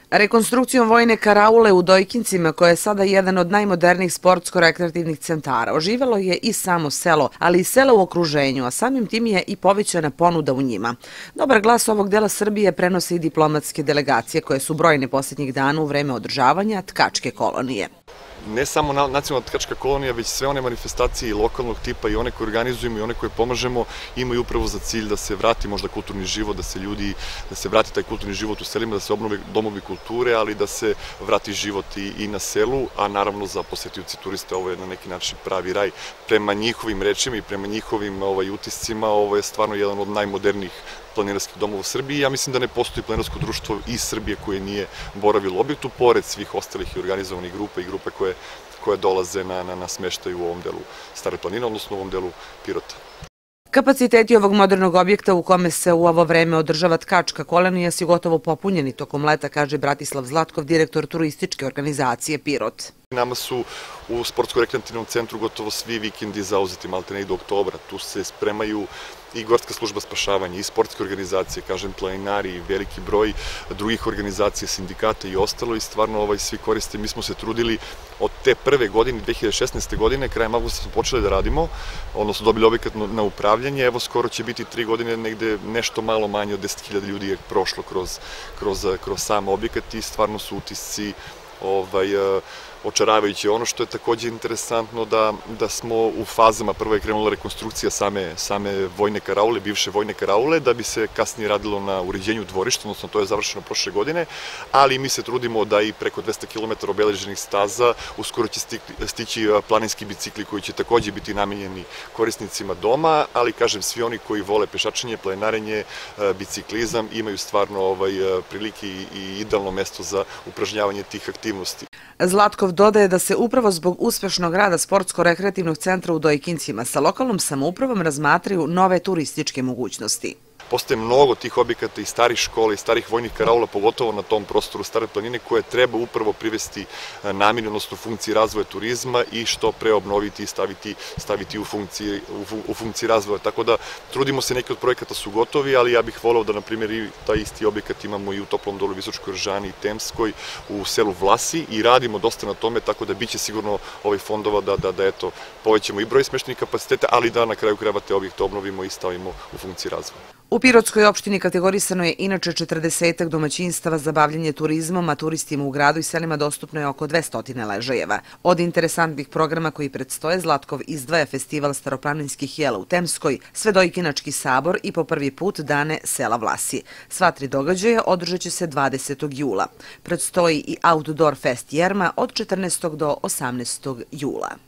Rekonstrukcijom vojne karaule u Dojkincima, koja je sada jedan od najmodernijih sportsko-rekreativnih centara, oživelo je i samo selo, ali i sela u okruženju, a samim tim je i povećana ponuda u njima. Dobar glas ovog dela Srbije prenose i diplomatske delegacije, koje su brojne posljednjih dana u vreme održavanja tkačke kolonije. Ne samo nacionalna tkačka kolonija, već sve one manifestacije i lokalnog tipa i one koje organizujemo i one koje pomažemo imaju upravo za cilj da se vrati možda kulturni život, da se vrati taj kulturni život u selima, da se obnove domovi kulture, ali da se vrati život i na selu, a naravno za posetioce turiste ovo je na neki način pravi raj. Prema njihovim rečima i prema njihovim utiscima, ovo je stvarno jedan od najmodernijih planinarskih domova u Srbiji. Ja mislim da ne postoji planinarsko društvo iz Srbije koje nije boravilo u objektu, pored svih ostalih i organizovanih grupa i grupe koje dolaze na smeštaj u ovom delu Stare planine, odnosno u ovom delu Pirota. Kapaciteti ovog modernog objekta u kome se u ovo vreme održava tkačka kolonija su gotovo popunjeni tokom leta, kaže Bratislav Zlatkov, direktor turističke organizacije Pirot. Nama su u sportsko-rekreativnom centru gotovo svi vikendi zauzeti maltene do oktobra. Tu se spremaju i Gorska služba spašavanja, i sportske organizacije, kažem planinari, i veliki broj drugih organizacija, sindikata i ostalo, i stvarno svi koriste. Mi smo se trudili od te prve godine, 2016. godine, krajem avgusta smo počeli da radimo, odnosno dobili objekat na upravljanje. Evo skoro će biti 3 godine, negde nešto malo manje od 10.000 ljudi je prošlo kroz sam objekat i stvarno su utisci očaravajući. Ono što je takođe interesantno da smo u fazama, prvo je krenula rekonstrukcija same vojne karaule, bivše vojne karaule, da bi se kasnije radilo na uređenju dvorišta, odnosno to je završeno prošle godine, ali mi se trudimo da i preko 200 km obeleženih staza uskoro će stići planinski bicikli koji će takođe biti namenjeni korisnicima doma, ali kažem, svi oni koji vole pešačenje, planinarenje, biciklizam imaju stvarno prilike i idealno mesto za upražnjavanje tih aktivnosti. Zlatkov dodaje da se upravo zbog uspešnog rada sportsko-rekreativnog centra u Dojkincima sa lokalnom samoupravom razmatraju nove turističke mogućnosti. Postoje mnogo tih objekata i starih škola i starih vojnih karaula, pogotovo na tom prostoru Stare planine, koje treba upravo privesti nameni, odnosno funkciji razvoja turizma i što pre obnoviti i staviti u funkciji razvoja. Tako da trudimo se, neki od projekata su gotovi, ali ja bih voleo da, na primjer, i taj isti objekat imamo i u Toplom Dolu, Visočkoj Ržani i Temskoj, u selu Vlasi, i radimo dosta na tome, tako da biće sigurno ovih fondova da povećamo i broj smeštenih kapaciteta, ali da na kraju krajeva te objekte obnovimo i stavimo u funkciji razvoja. U Pirotskoj opštini kategorisano je inače 40 domaćinstava za bavljanje turizmom, a turistima u gradu i selima dostupno je oko 200 ležajeva. Od interesantnih programa koji predstoje, Zlatkov izdvaja festival staroplaninskih jela u Temskoj, Svedojkinački sabor i po prvi put dane sela Vlasi. Sva 3 događaja održat će se 20. jula. Predstoji i Outdoor Fest Jerma od 14. do 18. jula.